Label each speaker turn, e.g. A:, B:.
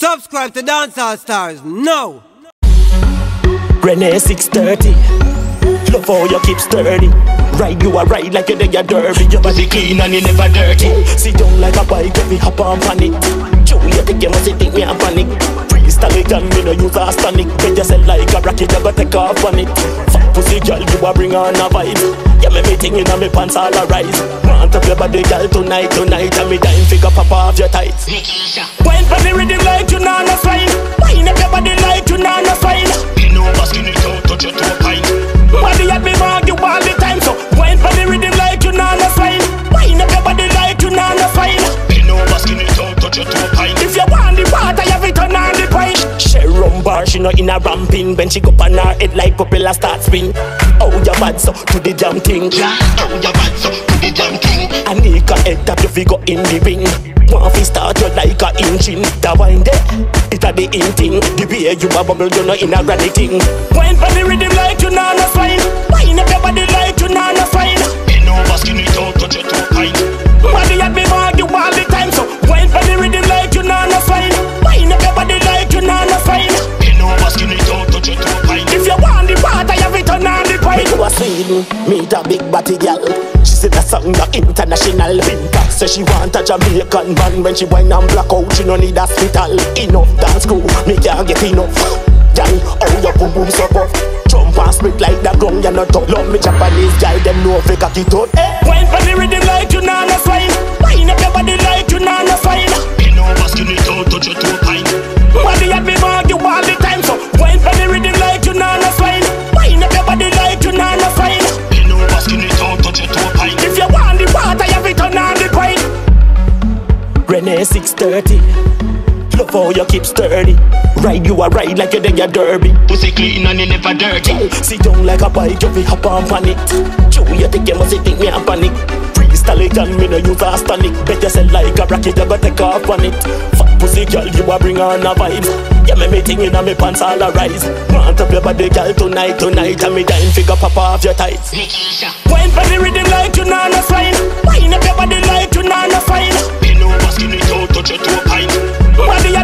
A: Subscribe to Dancehall Stars now.
B: Renee 630. Love how you keep sturdy. Ride you a ride like you're there derby. Your body clean and you never dirty. Sit down like a bike if you hop on panic. Julia the game must think me a panic. Freestyle it and me no use a stanic. When you sell like a rocket you go take off on it. Fat pussy girl you a bring on a vibe. Yeah me meeting in and me pants all a rise. Want up your body girl tonight. And me dying figure pop off your tights. Wine for the rhythm like you know no swine. Wine up your body like you know no swine. You know what's skin it out touch your toe pine. Body at me mark you all the time. So wine for the rhythm like you know no swine. Wine up your body like you know no swine. You know what's skin it out touch your toe pine. If you want the water you have it on the pine. She rum bar she no in a ramping. When she go on her head like propeller start spin. Oh you bad so to the damn thing. Oh you bad so to the damn thing. And he can head tap your figure in the ring. Want to start you like a engine. The wine there, it a the in thing. The way you a bubble, you know in a granny thing. Wine for the rhythm like you know no swine. Wine up your body like you know no swine. You know what's skin it out, touch your toe pine. Body at me mark you all the time. So wine for the rhythm like you know no swine. Wine up your body like you know no swine. You know what's skin it out, touch your toe pine. If you want the water, you have it on the pine. You a Sweden, meet a big body girl. She said that song the international. Pinta say she want a Jamaican man. When she wine and black out, she no need a hospital. Enough dance crew, me can't get enough. Girl, oh your boom boom so puff. Jump and split like the ground, you not tough. Love me Japanese guy, them know if they cock it out. Wine for the rhythm like you know no swine. Wine up your body like you know no swine. You know what's skin it out, touch your toe pine. Body at me mark you all the time. So wine for the rhythm like you know no swine. Wine up your body like you know no swine. You know what's skin it out, touch your toe pine. If you want the water, you have it on the pine. Renee 630. Love how you keep sturdy. Ride you a ride like you're there derby. Pussy clean and you never dirty. Sit down like a bike you fi hop on panic. Julia the game must think me a panic. Freestyle it and me no use a stanic. Bet you sell like a rocket you go take off on it. Fat pussy girl you a bring on a vibe. Yeah me meeting in and me pants all a rise. Want up your body girl tonight. And me dying figure pop off your tights. Wine for the rhythm like you know no swine. Wine up your body like you know no swine. You know what's skin it out touch your toe pine. Body